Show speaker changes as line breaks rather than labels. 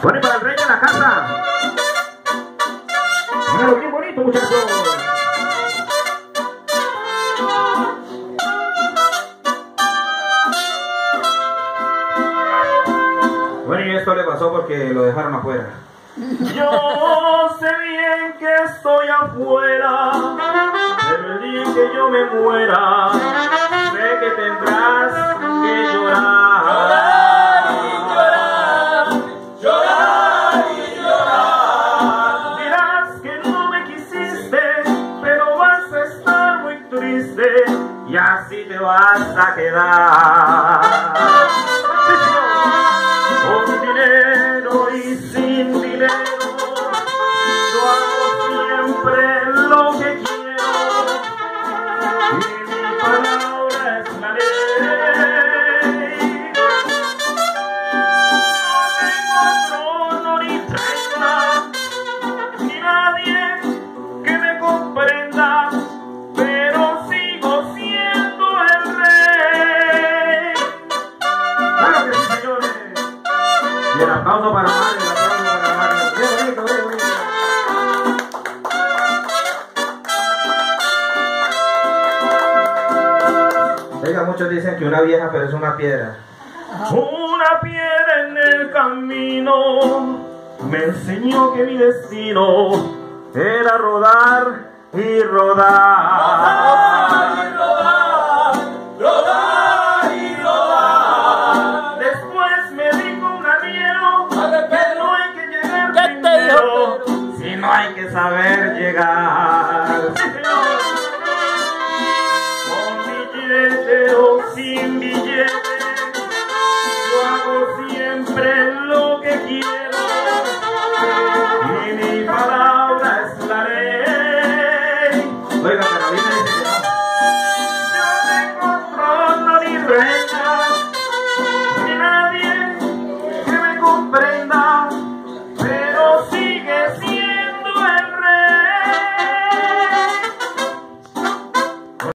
Pone para el rey de la casa. Míralo bien bonito, muchachos. Bueno, y esto le pasó porque lo dejaron afuera.
Yo sé bien que estoy afuera, pero el día en que yo me muera, sé que tendrás que llorar. Llorar y llorar. Dirás que no me quisiste, pero vas a estar muy triste y así te vas a quedar. Con dinero y sin dinero, yo hago siempre lo que quiero y mi palabra es la ley. No tengo trono ni reina, ni nadie que me comprenda, pero sigo siendo el rey.
Claro que sí, señores. Y el aplauso para Mario, el aplauso para Mario. Bien bonito, bien bonito. Oiga, muchos dicen que una vieja pero es una piedra.
Una piedra en el camino me enseñó que mi destino era rodar y rodar. Rodar y rodar. Después me dijo un arriero que no hay que llegar primero, sino hay que saber llegar. Con billete o sin billete, yo hago siempre lo que quiero y mi palabra es la ley.
Oiga, Carolina dice que